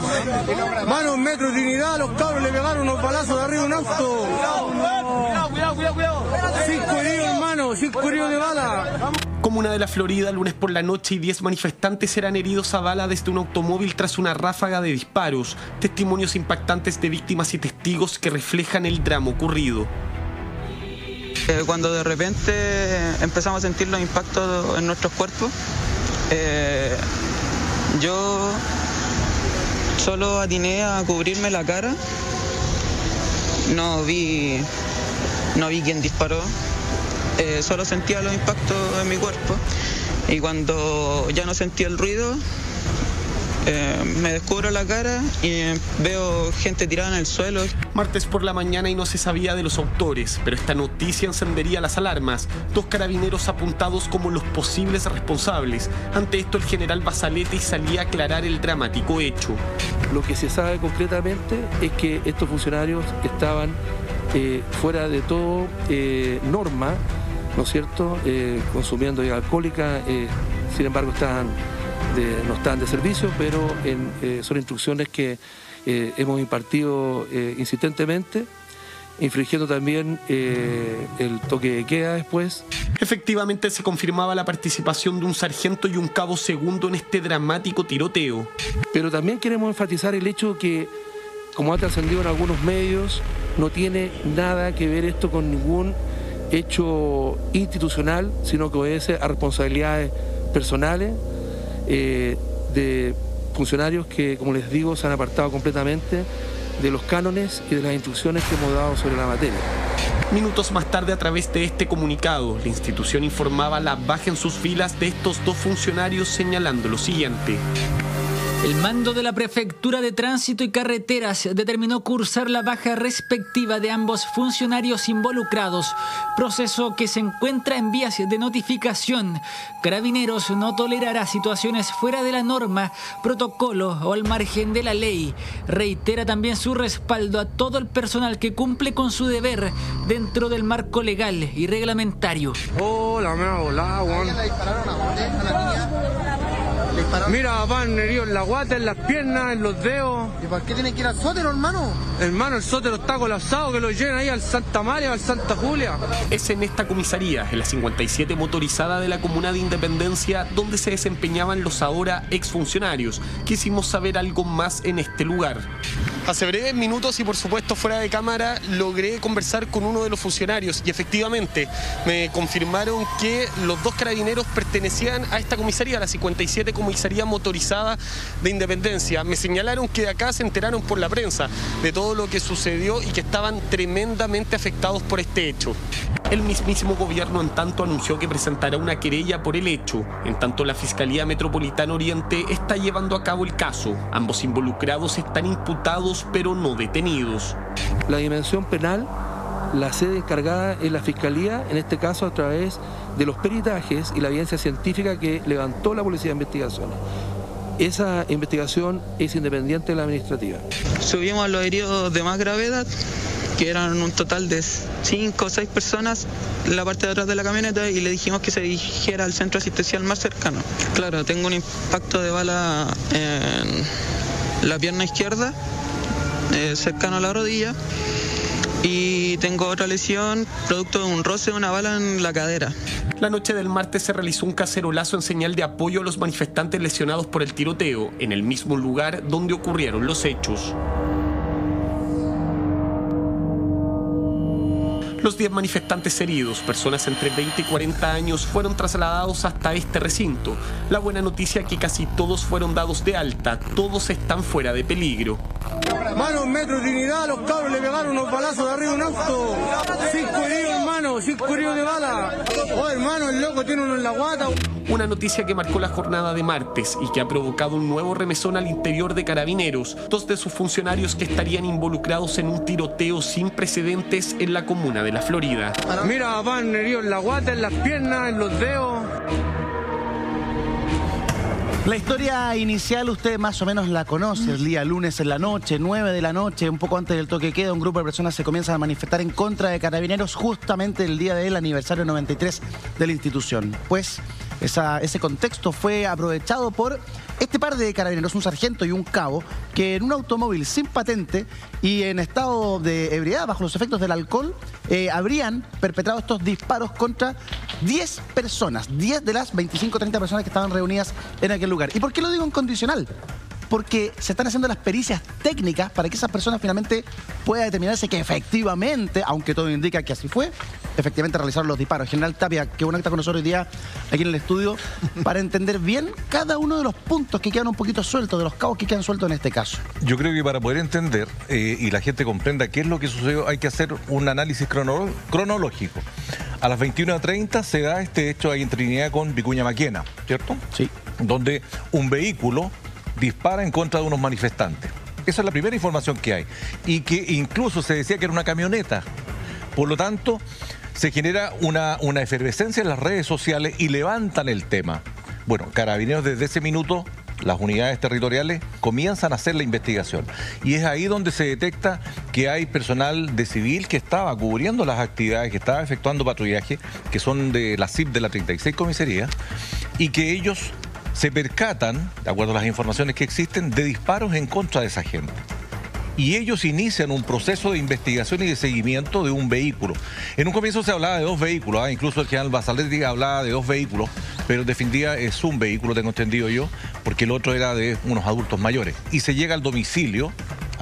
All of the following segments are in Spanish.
Van a un metro de Trinidad, los cabros le pegaron unos balazos de arriba de un auto. Cuidado. 5 heridos, hermano, 5 heridos de bala. Comuna de La Florida, lunes por la noche, y 10 manifestantes serán heridos a bala desde un automóvil tras una ráfaga de disparos. Testimonios impactantes de víctimas y testigos que reflejan el drama ocurrido. Cuando de repente empezamos a sentir los impactos en nuestros cuerpos, yo solo atiné a cubrirme la cara. No vi quién disparó. Solo sentía los impactos en mi cuerpo, y cuando ya no sentía el ruido, me descubro la cara y veo gente tirada en el suelo. Martes por la mañana y no se sabía de los autores, pero esta noticia encendería las alarmas. 2 carabineros apuntados como los posibles responsables. Ante esto, el general Basalétti salía a aclarar el dramático hecho. Lo que se sabe concretamente es que estos funcionarios estaban fuera de todo norma, ¿no es cierto?, consumiendo bebida alcohólica. Sin embargo no están de servicio, pero son instrucciones que hemos impartido insistentemente, infringiendo también el toque de queda después. Efectivamente se confirmaba la participación de un sargento y un cabo segundo en este dramático tiroteo. Pero también queremos enfatizar el hecho que, como ha trascendido en algunos medios, no tiene nada que ver esto con ningún hecho institucional, sino que obedece a responsabilidades personales de funcionarios que, como les digo, se han apartado completamente de los cánones y de las instrucciones que hemos dado sobre la materia. Minutos más tarde, a través de este comunicado, la institución informaba la baja en sus filas de estos 2 funcionarios, señalando lo siguiente. El mando de la Prefectura de Tránsito y Carreteras determinó cursar la baja respectiva de ambos funcionarios involucrados, proceso que se encuentra en vías de notificación. Carabineros no tolerará situaciones fuera de la norma, protocolo o al margen de la ley. Reitera también su respaldo a todo el personal que cumple con su deber dentro del marco legal y reglamentario. La me ha volado, weón. Mira, van heridos en la guata, en las piernas, en los dedos. ¿Y por qué tiene que ir al sótero, hermano? Hermano, el sótero está colapsado, que lo lleven ahí al Santa María, al Santa Julia. Es en esta comisaría, en la 57 motorizada de la Comuna de Independencia, donde se desempeñaban los ahora exfuncionarios. Quisimos saber algo más en este lugar. Hace breves minutos y por supuesto fuera de cámara logré conversar con uno de los funcionarios y efectivamente me confirmaron que los 2 carabineros pertenecían a esta comisaría, la 57 comisaría motorizada de Independencia. Me señalaron que de acá se enteraron por la prensa de todo lo que sucedió y que estaban tremendamente afectados por este hecho. El mismísimo gobierno en tanto anunció que presentará una querella por el hecho. En tanto, la Fiscalía Metropolitana Oriente está llevando a cabo el caso. Ambos involucrados están imputados pero no detenidos. La dimensión penal, la sede encargada es la Fiscalía, en este caso a través de los peritajes y la evidencia científica que levantó la Policía de Investigaciones. Esa investigación es independiente de la administrativa. Subimos a los heridos de más gravedad, que eran un total de 5 o 6 personas en la parte de atrás de la camioneta, y le dijimos que se dirigiera al centro asistencial más cercano. Claro, tengo un impacto de bala en la pierna izquierda, cercano a la rodilla, y tengo otra lesión producto de un roce de una bala en la cadera. La noche del martes se realizó un cacerolazo en señal de apoyo a los manifestantes lesionados por el tiroteo, en el mismo lugar donde ocurrieron los hechos. Los 10 manifestantes heridos, personas entre 20 y 40 años, fueron trasladados hasta este recinto. La buena noticia es que casi todos fueron dados de alta, todos están fuera de peligro. Mano, un metro de Trinidad, los cabros le pegaron unos balazos de arriba de un auto. 5 heridos, hermano, 5 heridos de bala. Oh, hermano, el loco tiene uno en la guata. Una noticia que marcó la jornada de martes y que ha provocado un nuevo remesón al interior de Carabineros. 2 de sus funcionarios que estarían involucrados en un tiroteo sin precedentes en la comuna de La Florida. Mira, van heridos en la guata, en las piernas, en los dedos. La historia inicial usted más o menos la conoce. El día lunes en la noche, 9 de la noche, un poco antes del toque de queda, un grupo de personas se comienzan a manifestar en contra de Carabineros justamente el día del aniversario 93 de la institución. Pues ese contexto fue aprovechado por este par de carabineros, un sargento y un cabo, que en un automóvil sin patente y en estado de ebriedad, bajo los efectos del alcohol, habrían perpetrado estos disparos contra 10 personas, 10 de las 25 o 30 personas que estaban reunidas en aquel lugar. ¿Y por qué lo digo en condicional? Porque se están haciendo las pericias técnicas para que esas personas finalmente pueda determinarse que efectivamente, aunque todo indica que así fue, efectivamente realizaron los disparos. General Tapia, que bueno que está con nosotros hoy día aquí en el estudio, para entender bien cada uno de los puntos que quedan un poquito sueltos, de los cabos que quedan sueltos en este caso. Yo creo que para poder entender y la gente comprenda qué es lo que sucedió, hay que hacer un análisis cronológico. A las 21:30 se da este hecho ahí en Trinidad con Vicuña Maquena, ¿cierto? Sí. Donde un vehículo dispara en contra de unos manifestantes. Esa es la primera información que hay. Y que incluso se decía que era una camioneta. Por lo tanto, se genera una efervescencia en las redes sociales y levantan el tema. Bueno, Carabineros desde ese minuto, las unidades territoriales comienzan a hacer la investigación. Y es ahí donde se detecta que hay personal de civil que estaba cubriendo las actividades, que estaba efectuando patrullaje, que son de la CIP de la 36 Comisaría, y que ellos se percatan, de acuerdo a las informaciones que existen, de disparos en contra de esa gente. Y ellos inician un proceso de investigación y de seguimiento de un vehículo. En un comienzo se hablaba de 2 vehículos, incluso el general Basaletti hablaba de 2 vehículos, pero en definitiva es un vehículo, tengo entendido yo, porque el otro era de unos adultos mayores. Y se llega al domicilio,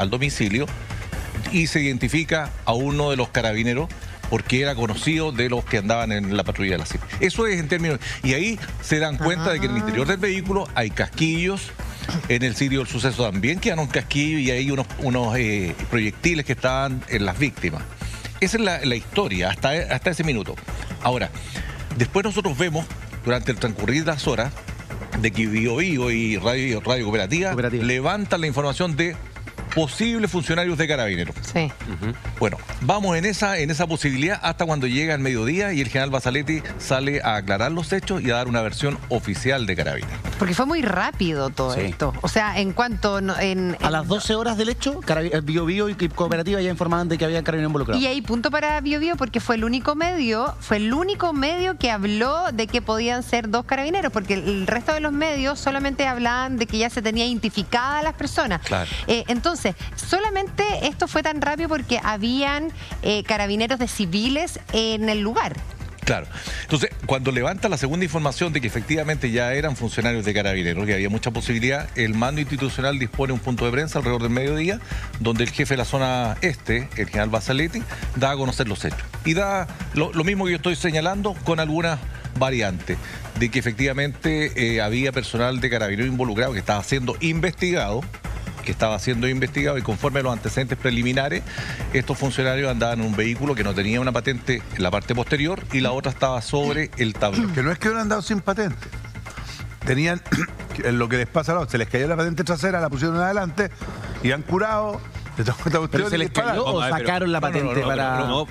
y se identifica a uno de los carabineros, porque era conocido de los que andaban en la patrulla de la CIP. Eso es en términos... Y ahí se dan cuenta de que en el interior del vehículo hay casquillos, en el sitio del suceso también quedaron casquillos y hay unos proyectiles que estaban en las víctimas. Esa es la historia hasta ese minuto. Ahora, después nosotros vemos, durante el transcurrir de las horas, de que Biobío y Radio Cooperativa levantan la información de posibles funcionarios de Carabineros. Sí. Bueno, vamos en esa posibilidad hasta cuando llega el mediodía y el general Basaletti sale a aclarar los hechos y a dar una versión oficial de Carabineros. Porque fue muy rápido todo esto. O sea, en cuanto... A las 12 horas del hecho, Biobío y Cooperativa ya informaban de que había carabineros involucrados. Y hay punto para Biobío porque fue el único medio que habló de que podían ser 2 carabineros, porque el resto de los medios solamente hablaban de que ya se tenía identificada a las personas. Claro. Entonces, solamente esto fue tan rápido porque habían carabineros de civiles en el lugar. Claro. Entonces, cuando levanta la segunda información de que efectivamente ya eran funcionarios de Carabineros, que había mucha posibilidad, el mando institucional dispone un punto de prensa alrededor del mediodía, donde el jefe de la zona este, el general Basaletti, da a conocer los hechos. Y da lo mismo que yo estoy señalando con algunas variantes, de que efectivamente había personal de Carabineros involucrado que estaba siendo investigado, y conforme a los antecedentes preliminares, estos funcionarios andaban en un vehículo que no tenía una patente en la parte posterior y la otra estaba sobre el tablero. Que no es que hubieran andado sin patente. Tenían, lo que les pasa a los, se les cayó la patente trasera, la pusieron adelante y han curado. ¿Pero se les cayó o sacaron la patente para...? No.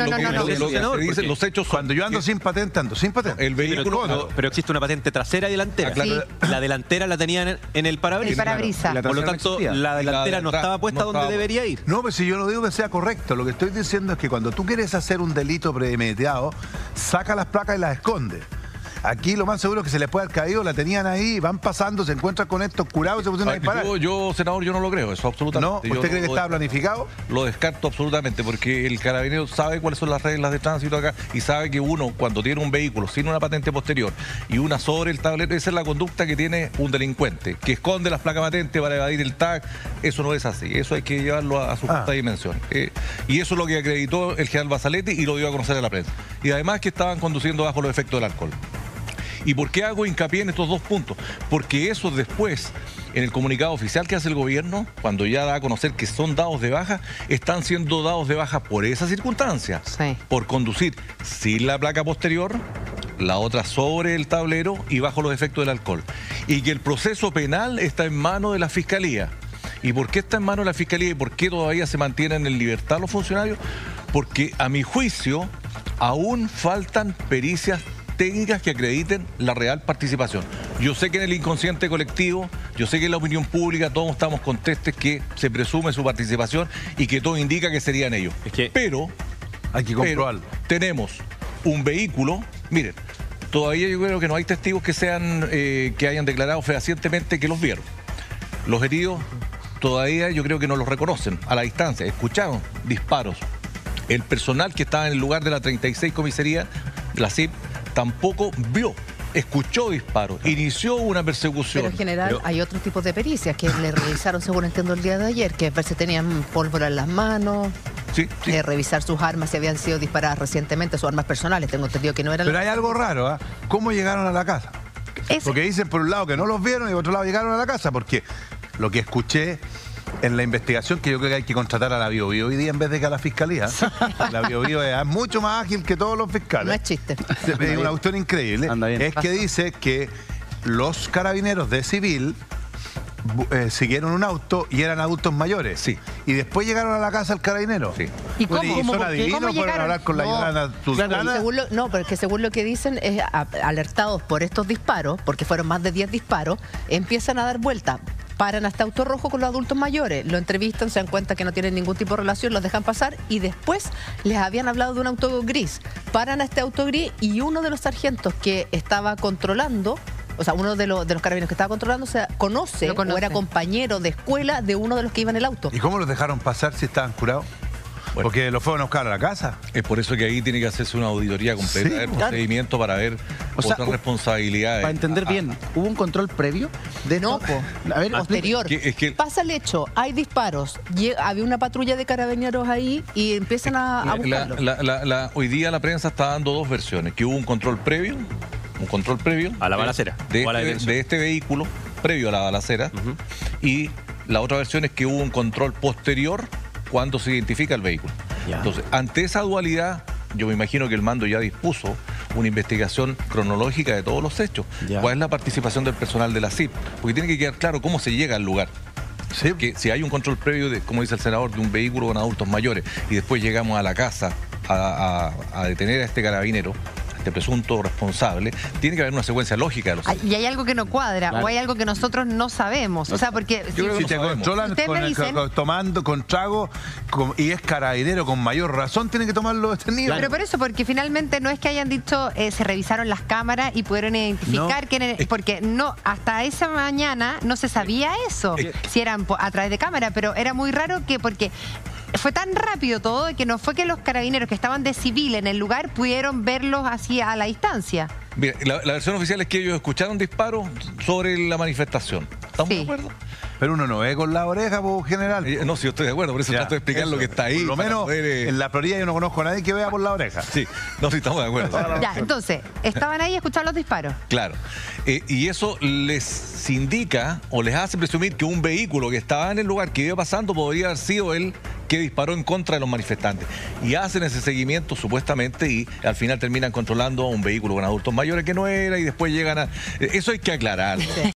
Los hechos, cuando yo ando sin patente, ando sin patente. El vehículo... Pero existe una patente trasera y delantera. Sí. La delantera la tenían en el parabrisas. El parabrisas. Por lo tanto, la delantera no estaba puesta donde debería ir. No, pues si yo no digo que sea correcto. Lo que estoy diciendo es que cuando tú quieres hacer un delito premeditado, saca las placas y las esconde. Aquí lo más seguro es que se les puede haber caído, la tenían ahí, van pasando, se encuentran con estos curados y se pusieron a disparar. Senador, yo no lo creo, eso absolutamente. ¿No? ¿Usted cree que estaba planificado? Lo descarto absolutamente, porque el carabinero sabe cuáles son las reglas de tránsito acá y sabe que uno, cuando tiene un vehículo sin una patente posterior y una sobre el tablero, esa es la conducta que tiene un delincuente, que esconde las placas patentes para evadir el tag. Eso no es así, eso hay que llevarlo a su justa dimensión. Y eso es lo que acreditó el general Basaletti y lo dio a conocer a la prensa. Y además que estaban conduciendo bajo los efectos del alcohol. ¿Y por qué hago hincapié en estos 2 puntos? Porque eso después, en el comunicado oficial que hace el gobierno, cuando ya da a conocer que son dados de baja, están siendo dados de baja por esa circunstancia. Sí. Por conducir sin la placa posterior, la otra sobre el tablero y bajo los efectos del alcohol. Y que el proceso penal está en manos de la Fiscalía. ¿Y por qué está en manos de la Fiscalía y por qué todavía se mantienen en libertad los funcionarios? Porque a mi juicio aún faltan pericias técnicas que acrediten la real participación. Yo sé que en el inconsciente colectivo, yo sé que en la opinión pública todos estamos contestes que se presume su participación y que todo indica que serían ellos. Pero hay que comprobarlo. Tenemos un vehículo, miren, Todavía yo creo que no hay testigos que hayan declarado fehacientemente que los vieron. Los heridos todavía yo creo que no los reconocen a la distancia. Escucharon disparos. El personal que estaba en el lugar de la 36 comisaría, la CIP, tampoco vio. Escuchó disparos, inició una persecución. Pero en general hay otros tipos de pericias que le revisaron, según entiendo el día de ayer, que ver si tenían pólvora en las manos, sí. Revisar sus armas si habían sido disparadas recientemente, sus armas personales. Tengo entendido que no eran. Pero hay algo raro, ¿ah? ¿Cómo llegaron a la casa? Porque dicen por un lado que no los vieron y por otro lado llegaron a la casa, porque lo que escuché en la investigación, que yo creo que hay que contratar a la BioBio hoy día en vez de que a la fiscalía. La BioBio es mucho más ágil que todos los fiscales. No es chiste. Es una cuestión increíble. Es que dice que los carabineros de civil siguieron un auto y eran adultos mayores. Sí. Y después llegaron a la casa el carabinero. Sí. ¿Y cómo? Y son adivinos, fueron a hablar con la Yolanda Sultana. No, pero es que según lo que dicen, es alertados por estos disparos, porque fueron más de 10 disparos, empiezan a dar vuelta. Paran hasta auto rojo con los adultos mayores, lo entrevistan, se dan cuenta que no tienen ningún tipo de relación, los dejan pasar y después les habían hablado de un auto gris. Paran a este auto gris y uno de los sargentos que estaba controlando, o sea, uno de los carabineros que estaba controlando, conoce o era compañero de escuela de uno de los que iba en el auto. ¿Y cómo los dejaron pasar si estaban curados? Bueno, porque lo fueron a buscar a la casa. Es por eso que ahí tiene que hacerse una auditoría completa del procedimiento para ver otras responsabilidades. Para entender bien, ¿hubo un control previo? A ver, posterior. Pasa el hecho, hay disparos, había una patrulla de carabineros ahí y empiezan a buscarlo. Hoy día la prensa está dando dos versiones, que hubo un control previo a la balacera de este vehículo previo a la balacera, y la otra versión es que hubo un control posterior cuando se identifica el vehículo. Entonces, ante esa dualidad, yo me imagino que el mando ya dispuso una investigación cronológica de todos los hechos. ¿Cuál es la participación del personal de la CIP? Porque tiene que quedar claro cómo se llega al lugar. ¿Sí? Que si hay un control previo, como dice el senador, de un vehículo con adultos mayores, y después llegamos a la casa a detener a este carabinero, este presunto responsable, tiene que haber una secuencia lógica de los hechos. Y hay algo que no cuadra, o hay algo que nosotros no sabemos. O sea, porque si te controlan tomando con trago y es carabinero con mayor razón, tienen que tomarlo detenido. Pero por eso, porque finalmente no es que hayan dicho se revisaron las cámaras y pudieron identificar quién era, porque no, hasta esa mañana no se sabía eso, si eran a través de cámara, pero era muy raro porque fue tan rápido todo que no fue que los carabineros que estaban de civil en el lugar pudieron verlos así a la distancia. Mira, la versión oficial es que ellos escucharon disparos sobre la manifestación. ¿Estamos de acuerdo? Pero uno no ve con la oreja, por general. No, sí, yo estoy de acuerdo, por eso trato de explicar lo que está ahí. Por lo menos en la Florida yo no conozco a nadie que vea por la oreja. Sí, no, sí, estamos de acuerdo. Ya, entonces, estaban ahí y escucharon los disparos. Claro. Y eso les indica o les hace presumir que un vehículo que estaba en el lugar que iba pasando podría haber sido el que disparó en contra de los manifestantes. Y hacen ese seguimiento supuestamente y al final terminan controlando a un vehículo con adultos mayores que no era y después llegan a... Eso hay que aclararlo.